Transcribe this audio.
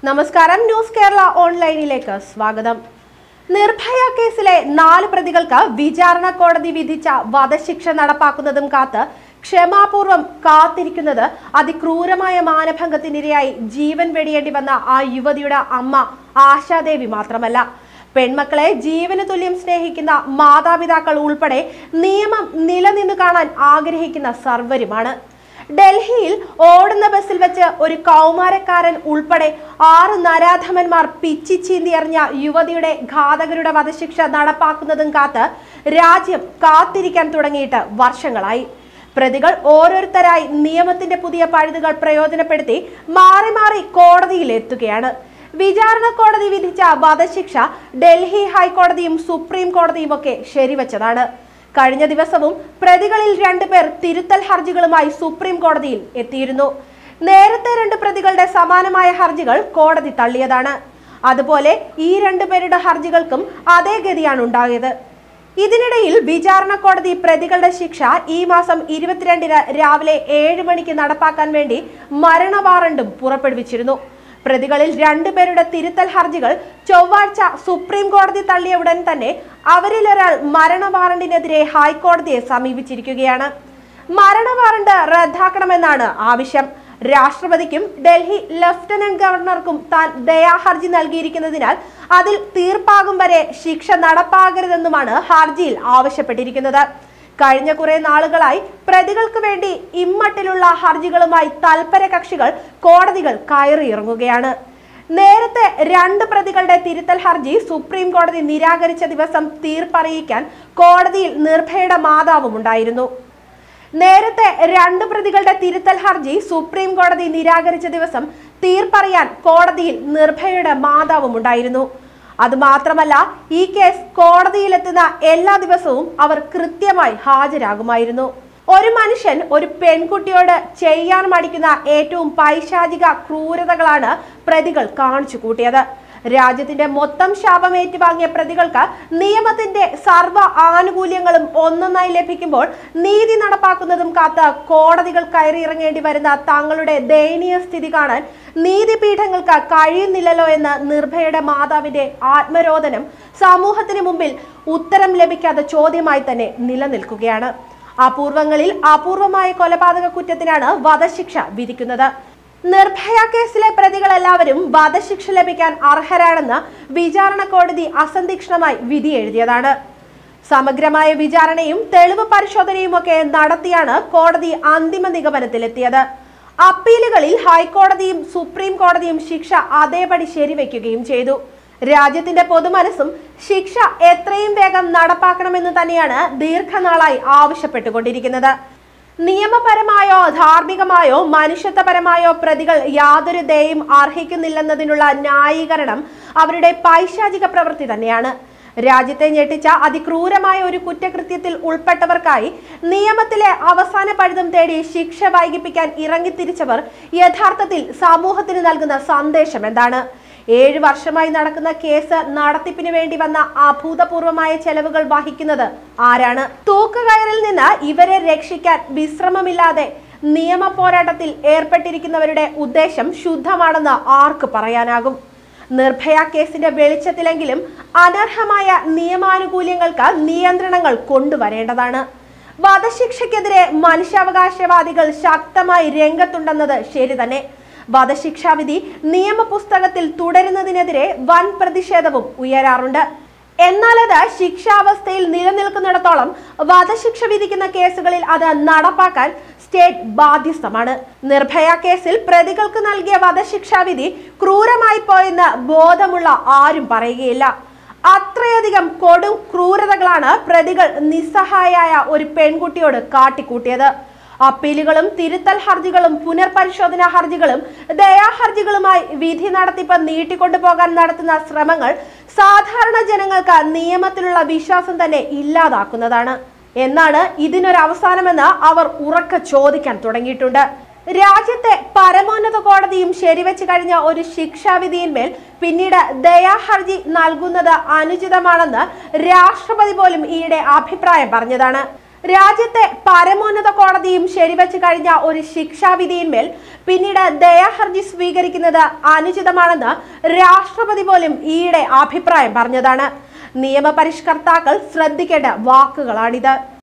നമസ്കാരം, ന്യൂസ് കേരള ഓൺലൈനിലേക്ക് സ്വാഗതം. നിർഭയ കേസിലെ 4 പ്രതികൾക്ക് വിചാരണ കോടതി വിധിച്ച വധശിക്ഷ നടപ്പാക്കുന്നതും കാത്ത് ക്ഷമാപൂർവം കാത്തിരിക്കുന്നത് അതിക്രൂരമായ മാനഭംഗത്തിനിരയായി ജീവൻ വെടിയേണ്ടി വന്ന ആ യുവതിയുടെ അമ്മ ആശാദേവി മാത്രമല്ല, പെൺമക്കളെ ജീവന് തുല്യം സ്നേഹിക്കുന്ന മാതാപിതാക്കൾ ഉൾപ്പെടെ നിയമം നിലനിന്ന് കാണാൻ ആഗ്രഹിക്കുന്ന സർവരുമാണ്. ഡൽഹിയിൽ ഓടുന്ന ബസ്സിൽ വെച്ച് ഒരു കൗമാരക്കാരൻ ഉൾപ്പെടെ 6 നരാധമന്മാർ പിച്ചിച്ചീന്തി എറിഞ്ഞ യുവതിയുടെ ഘാതകരുടെ വധശിക്ഷ നടപ്പാക്കുന്നതും കാത്ത് രാജ്യം കാത്തിരിക്കാൻ തുടങ്ങിയിട്ട് വർഷങ്ങളായി. പ്രതികൾ ഓരോരുത്തരായി നിയമത്തിന്റെ പുതിയ പഴുതുകൾ പ്രയോജനപ്പെടുത്തി മാറി മാറി കോടതിയിൽ എത്തുകയാണ്. വിചാരണ കോടതി വിധിച്ച വധശിക്ഷ ഡൽഹി ഹൈക്കോടതിയും സുപ്രീം കോടതിയും ഒക്കെ ശരിവച്ചതാണ്. കഴിഞ്ഞ ദിവസവും പ്രതികളിൽ 2 പേർ തിരുത്തൽ ഹർജികളുമായി സുപ്രീം കോടതിയിൽ എത്തിയിരുന്നു. നേരത്തെ 2 പ്രതികളുടെ സമാനമായ ഹർജികൾ കോടതി തള്ളിയതാണ്. അതുപോലെ ഈ 2 പേരുടെ ഹർജികൾക്കും അതേ ഗതിയാണ് ഉണ്ടായത്. ഇതിനിടയിൽ വിചാരണ കോടതി പ്രതികളുടെ ശിക്ഷ ഈ മാസം 22-ന് രാവിലെ 7 മണിക്ക് നടപ്പാക്കാൻ വേണ്ടി മരണ വാറണ്ടും പുറപ്പെടുവിച്ചിരുന്നു. പ്രതികളിൽ 2 പേരുടെ തിരുത്തൽ ഹർജികൾ ചൊവ്വാഴ്ച സുപ്രീം കോടതി തള്ളിയ ഉടൻ തന്നെ അവരിൽ ഒരാൾ മരണ വാറണ്ടിനെതിരെ ഹൈക്കോടതിയെ സമീപിച്ചിരിക്കുകയാണ്. മരണ വാറണ്ട് റദ്ദാക്കണമെന്നാണ് ആവശ്യം. രാഷ്ട്രപതിക്കും ഡൽഹി ലഫ്റ്റനന്റ് ഗവർണർക്കും താൻ ദയാഹർജി നൽകിയിരിക്കുന്നതിനാൽ അതിൽ തീർപ്പാകും വരെ ശിക്ഷ നടപ്പാകരുതെന്നുമാണ് ഹർജിയിൽ ആവശ്യപ്പെട്ടിരിക്കുന്നത്. കഴിഞ്ഞ കുറെ നാളുകളായി പ്രതികൾക്ക് വേണ്ടി ഇമ്മട്ടിലുള്ള ഹർജികളുമായി തൽപര കക്ഷികൾ കോടതികൾ കയറിയിറങ്ങുകയാണ്. നേരത്തെ 2 പ്രതികളുടെ തിരുത്തൽ ഹർജി സുപ്രീം കോടതി നിരാകരിച്ച ദിവസം തീർപ്പറിയിക്കാൻ കോടതിയിൽ നിർഭയയുടെ മാതാവും ഉണ്ടായിരുന്നു. നേരത്തെ 2 പ്രതികളുടെ തിരുത്തൽ ഹർജി സുപ്രീം കോടതി നിരാകരിച്ച ദിവസം തീർപ്പറിയാൻ കോടതിയിൽ നിർഭയയുടെ മാതാവും ഉണ്ടായിരുന്നു. അതുമാത്രമല്ല, ഈ കേസ് കോടതിയിലെത്തുന്ന എല്ലാ ദിവസവും അവർ കൃത്യമായി ഹാജരാകുമായിരുന്നു. ഒരു മനുഷ്യൻ ഒരു പെൺകുട്ടിയോട് ചെയ്യാൻ മടിക്കുന്ന ഏറ്റവും പൈശാചിക ക്രൂരതകളാണ് പ്രതികൾ കാണിച്ചു കൂട്ടിയത്. രാജ്യത്തിന്റെ മൊത്തം ശാപം ഏറ്റുവാങ്ങിയ പ്രതികൾക്ക് നിയമത്തിന്റെ സർവ്വ ആനുകൂല്യങ്ങളും ഒന്നൊന്നായി ലഭിക്കുമ്പോൾ നീതി നടപ്പാക്കുന്നതും കാത്ത് കോടതികൾ കയറിയിറങ്ങേണ്ടി വരുന്ന തങ്ങളുടെ ദയനീയ സ്ഥിതി കാണാൻ നീതിപീഠങ്ങൾക്ക് കഴിയുന്നില്ലല്ലോ എന്ന നിർഭയയുടെ മാതാവിന്റെ ആത്മരോദനം സമൂഹത്തിന് മുമ്പിൽ ഉത്തരം ലഭിക്കാത്ത ചോദ്യമായി തന്നെ നിലനിൽക്കുകയാണ്. അപൂർവങ്ങളിൽ അപൂർവമായ കൊലപാതക കുറ്റത്തിനാണ് വധശിക്ഷ വിധിക്കുന്നത്. നിർഭയ കേസിലെ പ്രതികളെല്ലാവരും വധശിക്ഷ ലഭിക്കാൻ അർഹരാണെന്ന് വിചാരണ കോടതി അസന്ധിഗ്ധമായി വിധി എഴുതിയതാണ്. സമഗ്രമായ വിചാരണയും തെളിവ് പരിശോധനയും ഒക്കെ നടത്തിയാണ് കോടതി അന്തിമ നിഗമനത്തിലെത്തിയത്. അപ്പീലുകളിൽ ഹൈക്കോടതിയും സുപ്രീം കോടതിയും ശിക്ഷ അതേപടി ശരിവെക്കുകയും ചെയ്തു. രാജ്യത്തിന്റെ പൊതുമനസ്സും ശിക്ഷ എത്രയും വേഗം നടപ്പാക്കണമെന്ന് തന്നെയാണ് ദീർഘനാളായി ആവശ്യപ്പെട്ടുകൊണ്ടിരിക്കുന്നത്. നിയമപരമായോ ധാർമ്മികമായോ മനുഷ്യത്വപരമായോ പ്രതികൾ യാതൊരു ദയയും അർഹിക്കുന്നില്ലെന്നതിനുള്ള ന്യായീകരണം അവരുടെ പൈശാചിക പ്രവൃത്തി തന്നെയാണ്. രാജ്യത്തെ ഞെട്ടിച്ച അതിക്രൂരമായ ഒരു കുറ്റകൃത്യത്തിൽ ഉൾപ്പെട്ടവർക്കായി നിയമത്തിലെ അവസാന പഴുതും തേടി ശിക്ഷ വൈകിപ്പിക്കാൻ ഇറങ്ങിത്തിരിച്ചവർ യഥാർത്ഥത്തിൽ സമൂഹത്തിന് നൽകുന്ന സന്ദേശം എന്താണ്? 7 വർഷമായി നടക്കുന്ന കേസ് നടത്തിപ്പിന് വേണ്ടി വന്ന അഭൂതപൂർവമായ ചെലവുകൾ വഹിക്കുന്നത് ആരാണ്? തൂക്കുകയറിൽ നിന്ന് ഇവരെ രക്ഷിക്കാൻ വിശ്രമമില്ലാതെ നിയമ പോരാട്ടത്തിൽ ഏർപ്പെട്ടിരിക്കുന്നവരുടെ ഉദ്ദേശം ശുദ്ധമാണെന്ന് ആർക്ക് പറയാനാകും? നിർഭയ കേസിന്റെ വെളിച്ചത്തിലെങ്കിലും അനർഹമായ നിയമാനുകൂല്യങ്ങൾക്ക് നിയന്ത്രണങ്ങൾ കൊണ്ടുവരേണ്ടതാണ്. വധശിക്ഷയ്ക്കെതിരെ മനുഷ്യാവകാശവാദികൾ ശക്തമായി രംഗത്തുണ്ടെന്നത് ശരി തന്നെ. വധശിക്ഷാവിധി നിയമപുസ്തകത്തിൽ തുടരുന്നതിനെതിരെ വൻ പ്രതിഷേധവും ഉയരാറുണ്ട്. എന്നാൽ അത് ശിക്ഷാവസ്ഥയിൽ നിലനിൽക്കുന്നിടത്തോളം വധശിക്ഷ വിധിക്കുന്ന കേസുകളിൽ അത് നടപ്പാക്കാൻ സ്റ്റേറ്റ് ബാധ്യസ്ഥമാണ്. നിർഭയ കേസിൽ പ്രതികൾക്ക് നൽകിയ വധശിക്ഷാവിധി ക്രൂരമായി പോയെന്ന് ബോധമുള്ള ആരും പറയുകയില്ല. അത്രയധികം കൊടും ക്രൂരതകളാണ് പ്രതികൾ നിസ്സഹായായ ഒരു പെൺകുട്ടിയോട് കാട്ടിക്കൂട്ടിയത്. അപ്പീലുകളും തിരുത്തൽ ഹർജികളും പുനർപരിശോധനാ ഹർജികളും ദയാഹർജികളുമായി വിധി നടത്തിപ്പ് നീട്ടിക്കൊണ്ടുപോകാൻ നടത്തുന്ന ശ്രമങ്ങൾ സാധാരണ ജനങ്ങൾക്ക് നിയമത്തിലുള്ള വിശ്വാസം തന്നെ ഇല്ലാതാക്കുന്നതാണ്. എന്നാണ് ഇതിനൊരവസാനമെന്ന് അവർ ഉറക്കെ ചോദിക്കാൻ തുടങ്ങിയിട്ടുണ്ട്. രാജ്യത്തെ പരമോന്നത കോടതിയും ശരിവെച്ച് കഴിഞ്ഞ ഒരു ശിക്ഷാവിധിയിന്മേൽ പിന്നീട് ദയാഹർജി നൽകുന്നത് അനുചിതമാണെന്ന് രാഷ്ട്രപതി പോലും ഈയിടെ അഭിപ്രായം പറഞ്ഞതാണ്. രാജ്യത്തെ പരമോന്നത കോടതിയും ശരിവെച്ച് കഴിഞ്ഞ ഒരു ശിക്ഷാവിധിയിന്മേൽ പിന്നീട് ദയാഹർജി സ്വീകരിക്കുന്നത് അനുചിതമാണെന്ന് രാഷ്ട്രപതി പോലും ഈയിടെ അഭിപ്രായം പറഞ്ഞതാണ്. നിയമപരിഷ്കർത്താക്കൾ ശ്രദ്ധിക്കേണ്ട വാക്കുകളാണിത്.